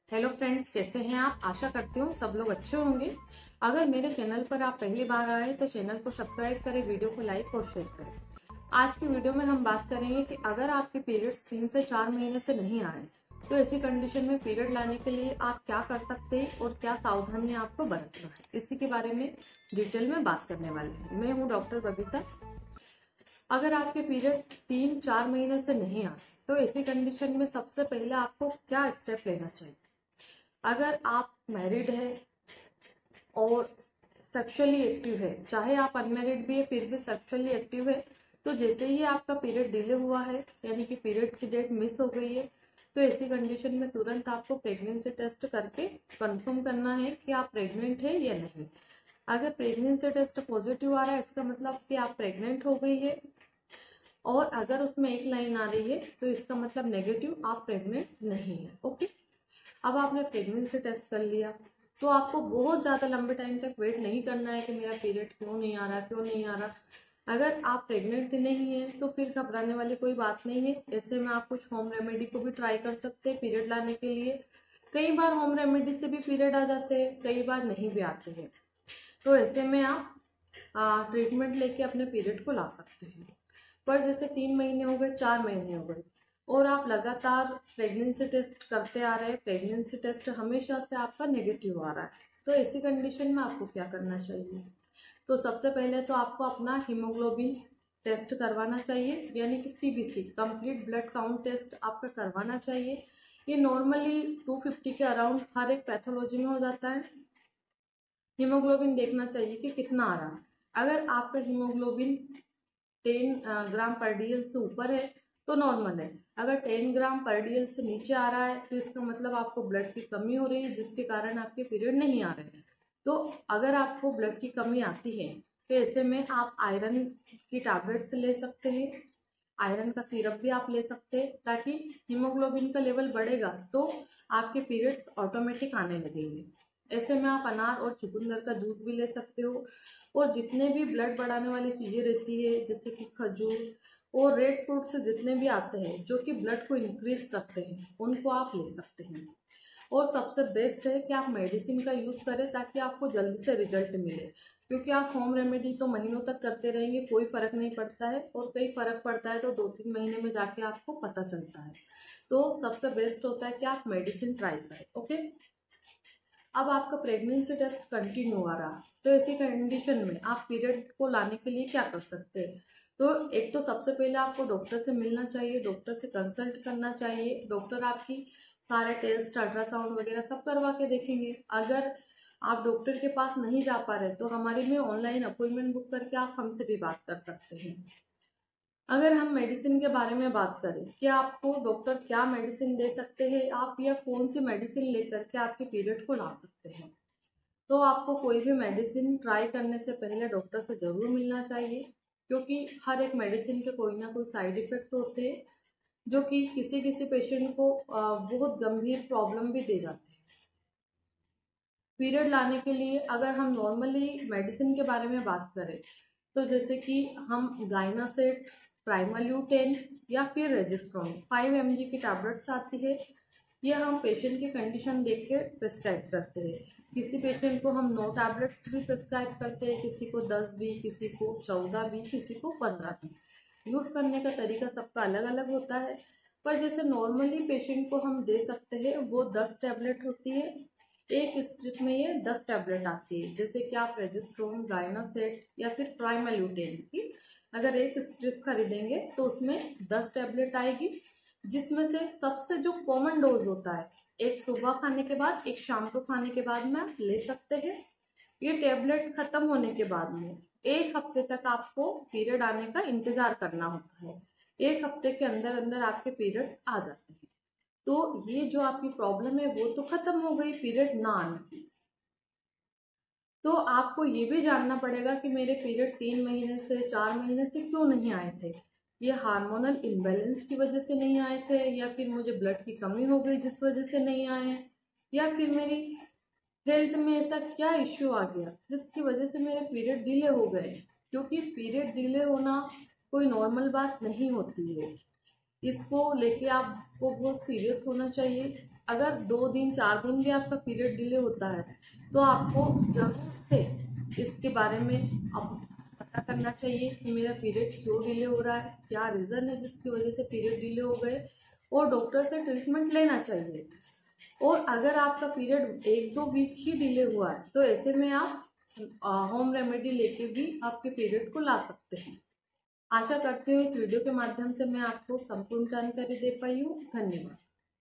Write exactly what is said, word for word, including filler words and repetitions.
Hello friends, कैसे हैं आप। आशा करती हूँ सब लोग अच्छे होंगे। अगर मेरे चैनल पर आप पहली बार आए तो चैनल को सब्सक्राइब करें, वीडियो को लाइक और शेयर करें। आज की वीडियो में हम बात करेंगे कि अगर आपके पीरियड्स तीन से चार महीने से नहीं आए तो ऐसी कंडीशन में पीरियड लाने के लिए आप क्या कर सकते हैं और क्या सावधानी आपको बरतना है, इसी के बारे में डिटेल में बात करने वाले हैं। मैं हूँ डॉक्टर बबीता। अगर आपके पीरियड तीन चार महीने से नहीं आए तो ऐसी कंडीशन में सबसे पहले आपको क्या स्टेप लेना चाहिए। अगर आप मैरिड है और सेक्सुअली एक्टिव है, चाहे आप अनमैरिड भी है फिर भी सेक्सुअली एक्टिव है, तो जैसे ही आपका पीरियड डिले हुआ है यानी कि पीरियड की डेट मिस हो गई है तो ऐसी कंडीशन में तुरंत आपको प्रेगनेंसी टेस्ट करके कंफर्म करना है कि आप प्रेग्नेंट है या नहीं। अगर प्रेगनेंसी टेस्ट पॉजिटिव आ रहा है इसका मतलब कि आप प्रेग्नेंट हो गई है, और अगर उसमें एक लाइन आ रही है तो इसका मतलब नेगेटिव, आप प्रेग्नेंट नहीं है। ओके, अब आपने प्रेगनेंसी टेस्ट कर लिया तो आपको बहुत ज़्यादा लंबे टाइम तक वेट नहीं करना है कि मेरा पीरियड क्यों नहीं आ रहा क्यों नहीं आ रहा। अगर आप प्रेग्नेंट नहीं है तो फिर घबराने वाली कोई बात नहीं है। ऐसे में आप कुछ होम रेमेडी को भी ट्राई कर सकते हैं पीरियड लाने के लिए। कई बार होम रेमेडी से भी पीरियड आ जाते हैं, कई बार नहीं भी आते हैं, तो ऐसे में आप ट्रीटमेंट लेके अपने पीरियड को ला सकते हैं। पर जैसे तीन महीने हो गए, चार महीने हो गए और आप लगातार प्रेगनेंसी टेस्ट करते आ रहे हैं, प्रेगनेंसी टेस्ट हमेशा से आपका नेगेटिव आ रहा है, तो ऐसी कंडीशन में आपको क्या करना चाहिए। तो सबसे पहले तो आपको अपना हीमोग्लोबिन टेस्ट करवाना चाहिए, यानी कि CBC complete blood count test आपका करवाना चाहिए। ये नॉर्मली दो सौ पचास के अराउंड हर एक पैथोलॉजी में हो जाता है। हीमोग्लोबिन देखना चाहिए कि कितना आ रहा है। अगर आपका हीमोग्लोबिन टेन ग्राम पर डीएल से ऊपर है तो नॉर्मल है। अगर टेन ग्राम पर डीएल से नीचे आ रहा है तो इसका मतलब आपको ब्लड की कमी हो रही है, जिसके कारण आपके पीरियड नहीं आ रहे हैं। तो अगर आपको ब्लड की कमी आती है तो ऐसे में आप आयरन की टैबलेट्स ले सकते हैं, आयरन का सिरप भी आप ले सकते हैं, ताकि हीमोग्लोबिन का लेवल बढ़ेगा तो आपके पीरियड्स ऑटोमेटिक आने लगेंगे। ऐसे में आप अनार और चुकंदर का जूस भी ले सकते हो, और जितने भी ब्लड बढ़ाने वाली चीजें रहती है जैसे कि खजूर और रेड फ्रूट से जितने भी आते हैं जो कि ब्लड को इंक्रीज करते हैं उनको आप ले सकते हैं। और सबसे बेस्ट है कि आप मेडिसिन का यूज करें ताकि आपको जल्दी से रिजल्ट मिले, क्योंकि आप होम रेमेडी तो महीनों तक करते रहेंगे कोई फर्क नहीं पड़ता है, और कई फर्क पड़ता है तो दो तीन महीने में जाके आपको पता चलता है। तो सबसे बेस्ट होता है कि आप मेडिसिन ट्राई करें। ओके, अब आपका प्रेगनेंसी टेस्ट कंटिन्यू आ रहा तो ऐसी कंडीशन में आप पीरियड को लाने के लिए क्या कर सकते हैं। तो एक तो सबसे पहले आपको डॉक्टर से मिलना चाहिए, डॉक्टर से कंसल्ट करना चाहिए। डॉक्टर आपकी सारे टेस्ट अल्ट्रासाउंड वगैरह सब करवा के देखेंगे। अगर आप डॉक्टर के पास नहीं जा पा रहे तो हमारे में ऑनलाइन अपॉइंटमेंट बुक करके आप हमसे भी बात कर सकते हैं। अगर हम मेडिसिन के बारे में बात करें कि आपको डॉक्टर क्या मेडिसिन दे सकते हैं आप, या कौन सी मेडिसिन लेकर के आपके पीरियड को ला सकते हैं, तो आपको कोई भी मेडिसिन ट्राई करने से पहले डॉक्टर से जरूर मिलना चाहिए, क्योंकि हर एक मेडिसिन के कोई ना कोई साइड इफेक्ट होते हैं जो कि किसी किसी पेशेंट को बहुत गंभीर प्रॉब्लम भी दे जाते हैं। पीरियड लाने के लिए अगर हम नॉर्मली मेडिसिन के बारे में बात करें तो जैसे कि हम गाइनासेट, प्राइमाल्यूटेन या फिर रेजिस्ट्रॉन फाइव एम जी की टैबलेट्स आती है, ये हम पेशेंट की कंडीशन देख के प्रिस्क्राइब करते हैं। किसी पेशेंट को हम नौ टैबलेट्स भी प्रिस्क्राइब करते हैं, किसी को दस भी, किसी को चौदह भी, किसी को पंद्रह भी। यूज़ करने का तरीका सबका अलग अलग होता है, पर जैसे नॉर्मली पेशेंट को हम दे सकते हैं वो दस टैबलेट होती है। एक स्ट्रिप में ये दस टैबलेट आती है, जैसे कि आप रेजिस्ट्रोन, गाइनासेट या फिर प्राइमाल्यूटेन की अगर एक स्ट्रिप खरीदेंगे तो उसमें दस टैबलेट आएगी, जिसमें से सबसे जो कॉमन डोज होता है एक सुबह खाने के बाद, एक शाम को खाने के बाद में आप ले सकते हैं। ये टैबलेट खत्म होने के बाद में एक हफ्ते तक आपको पीरियड आने का इंतजार करना होता है। एक हफ्ते के अंदर अंदर आपके पीरियड आ जाते हैं, तो ये जो आपकी प्रॉब्लम है वो तो खत्म हो गई पीरियड ना आने की। तो आपको ये भी जानना पड़ेगा कि मेरे पीरियड तीन महीने से चार महीने से क्यों नहीं आए थे। ये हार्मोनल इम्बैलेंस की वजह से नहीं आए थे, या फिर मुझे ब्लड की कमी हो गई जिस वजह से नहीं आए, या फिर मेरी हेल्थ में ऐसा क्या इश्यू आ गया जिसकी वजह से मेरे पीरियड डिले हो गए। क्योंकि पीरियड डिले होना कोई नॉर्मल बात नहीं होती है, इसको लेके आपको बहुत सीरियस होना चाहिए। अगर दो दिन चार दिन भी आपका पीरियड डिले होता है तो आपको जरूर से इसके बारे में अब पता करना चाहिए कि मेरा पीरियड क्यों डिले हो रहा है, क्या रीज़न है जिसकी वजह से पीरियड डिले हो गए, और डॉक्टर से ट्रीटमेंट लेना चाहिए। और अगर आपका पीरियड एक दो वीक ही डिले हुआ है तो ऐसे में आप होम रेमेडी लेके भी आपके पीरियड को ला सकते हैं। आशा करती हूँ इस वीडियो के माध्यम से मैं आपको संपूर्ण जानकारी दे पाई हूँ। धन्यवाद।